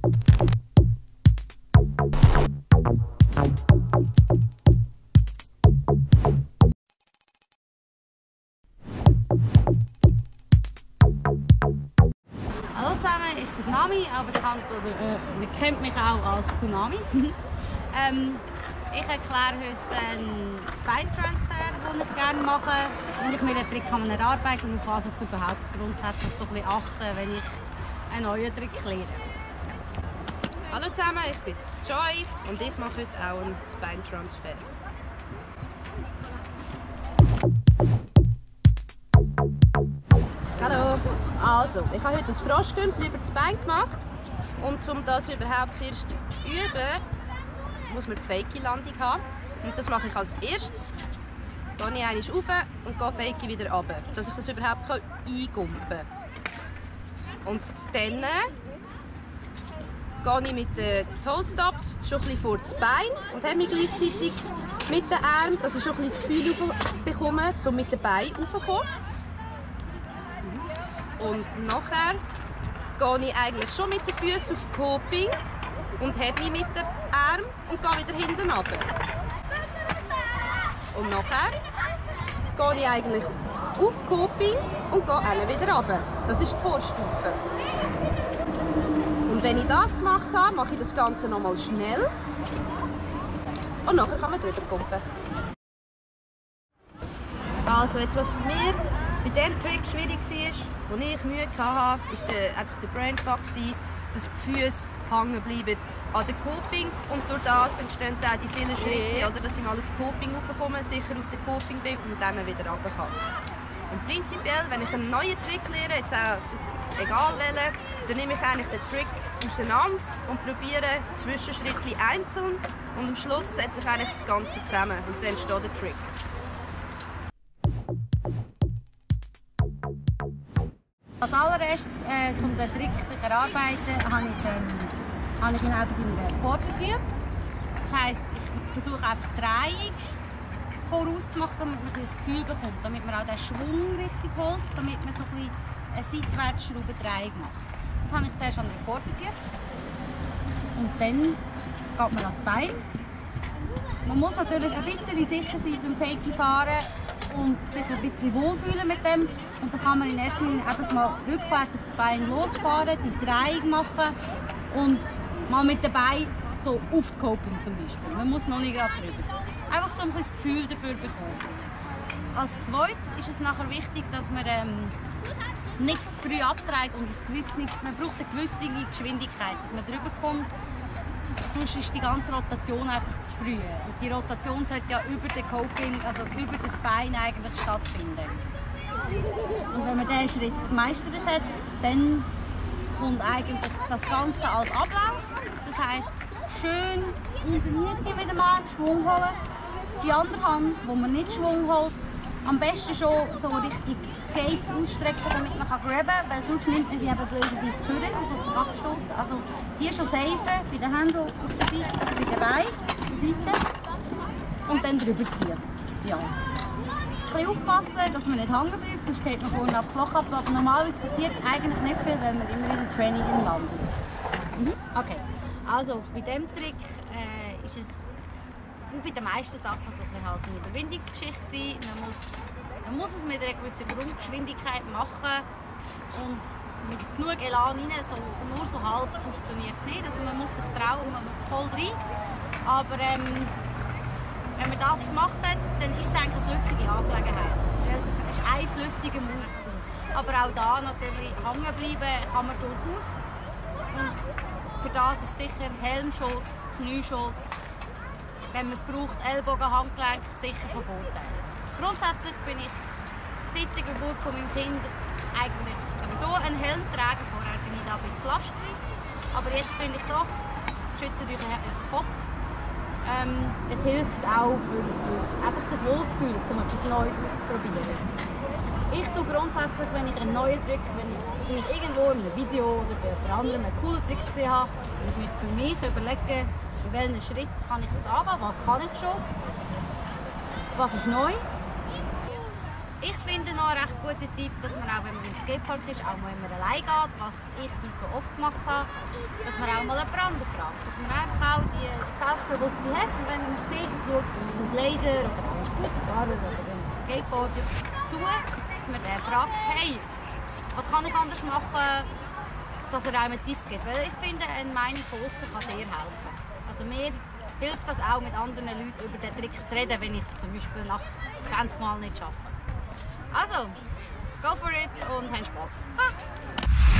Hallo zusammen, ich bin Nami, aber man kennt mich auch als Tsunami. Ich erkläre heute einen Spine-Transfer, den ich gerne mache. Und ich will den Trick erarbeiten und auf was ich überhaupt grundsätzlich so ein bisschen achte, wenn ich einen neuen Trick lehre. Hallo zusammen, ich bin Joy und ich mache heute auch einen Spine-Transfer. Hallo, also ich habe heute ein Froschgümpel über das Bein gemacht und um das überhaupt zuerst zu üben, muss man die Fakie-Landung haben. Und das mache ich als erstes. Gehe ich einmal rauf und gehe Fakie wieder runter, dass ich das überhaupt eingumpen kann. Und dann gehe ich mit den Toe-Stops schon ein bisschen vor das Bein und habe mich gleichzeitig mit den Armen, dass ich schon ein bisschen das Gefühl bekomme, um mit den Beinen raufzukommen. Und nachher gehe ich eigentlich schon mit den Füßen auf Coping und heb mich mit den Armen und gehe wieder hinten runter. Und nachher gehe ich eigentlich auf Coping und gehe wieder runter. Das ist die Vorstufe. Und wenn ich das gemacht habe, mache ich das Ganze nochmal schnell. Und nachher kann man drüber kumpen. Also jetzt, was bei mir bei diesem Trick schwierig war, wo ich Mühe hatte, war einfach der Brainfuck, dass die Füße hängen bleiben an der Coping und durch das entstehen auch die vielen Schritte, oder, dass ich mal auf die Coping raufkomme, sicher auf der Coping bin und dann wieder runter kann. Und prinzipiell, wenn ich einen neuen Trick lehre, jetzt auch egal welchen, dann nehme ich eigentlich den Trick auseinander und probiere Zwischenschritte einzeln und am Schluss setze ich eigentlich das Ganze zusammen und dann entsteht der Trick. Als allererstes, um den Trick zu erarbeiten, habe ich ihn einfach in einer Quarter geübt. Das heisst, ich versuche einfach die Drehung vorauszumachen, damit man ein das Gefühl bekommt, damit man auch den Schwung richtig holt, damit man so ein eine Seitwärtsschraubendrehung macht. Das habe ich zuerst an der Quarter geübt. Und dann geht man ans Bein. Man muss natürlich ein bisschen sicher sein beim Fakie-Fahren und sich ein bisschen wohlfühlen mit dem. Und dann kann man in erster Linie einfach mal rückwärts auf das Bein losfahren, die Drehung machen und mal mit dem Bein so auf die Coping zum Beispiel. Man muss noch nicht gerade drüber. Einfach so ein bisschen das Gefühl dafür bekommen. Als zweites ist es nachher wichtig, dass man nicht zu früh abtreibt und man braucht eine gewisse Geschwindigkeit, dass man drüber kommt. Sonst ist die ganze Rotation einfach zu früh. Und die Rotation sollte ja über den Coping, also über das Bein eigentlich stattfinden. Und wenn man diesen Schritt gemeistert hat, dann kommt eigentlich das Ganze als Ablauf. Das heisst, schön unternieren Sie wieder mal, Schwung holen. Die andere Hand, wo man nicht Schwung holt, am besten schon so richtig Skates ausstrecken, damit man grabben kann, weil sonst nimmt man die eben blöderweise vorne und sich abstoßen. Also hier schon safe, bei den Händen auf der Seite, also bei den Beinen, auf der Seite und dann drüber ziehen. Ja. Ein bisschen aufpassen, dass man nicht hängen bleibt, sonst geht man vorne aufs Loch ab. Aber normalerweise passiert eigentlich nicht viel, wenn man immer in der Training landet. Okay, also bei diesem Trick ist es bei den meisten Sachen so halt eine Überwindungsgeschichte. Man muss es mit einer gewissen Grundgeschwindigkeit machen und mit genug Elan rein, nur so halb funktioniert es nicht. Also man muss sich trauen, man muss voll rein. Aber wenn man das gemacht hat, dann ist es eigentlich eine flüssige Angelegenheit. Es ist ein flüssiger Move. Aber auch da natürlich hängen bleiben kann man durchaus. Und für das ist sicher Helmschutz, Knieschutz, wenn man es braucht, Ellbogen, Handgelenk, sicher von Vorteil. Grundsätzlich bin ich seit der Geburt von meinem Kind eigentlich sowieso ein Helmträger. Vorher bin ich da ein bisschen lasch gewesen. Aber jetzt finde ich doch, schützt euch den Kopf. Es hilft auch, für einfach sich wohlzufühlen, um etwas Neues auszuprobieren. Ich tue grundsätzlich, wenn ich einen neuen Trick, wenn ich irgendwo in einem Video oder bei jemand anderem einen coolen Trick gesehen habe, und ich mich für mich überlege, in welchen Schritt kann ich das angehen, was kann ich schon, was ist neu. Ich finde noch einen recht guten Tipp, dass man auch, wenn man im Skatepark ist, auch mal immer allein geht, was ich zum Beispiel oft gemacht habe, dass man auch mal jemand anderen fragt. Dass man einfach auch die Selbstbewusstsein hat und wenn man sieht, es schaut ein Blader oder auch ein Scooterfahrer oder ein Skateboarder zu, dass man den fragt, hey, was kann ich anders machen, dass er einem einen Tipp gibt. Weil ich finde, eine Meinung von außen kann sehr helfen. Also mir hilft das auch, mit anderen Leuten über den Trick zu reden, wenn ich es zum Beispiel nach 20 Mal nicht schaffe. Also, go for it und habt Spaß.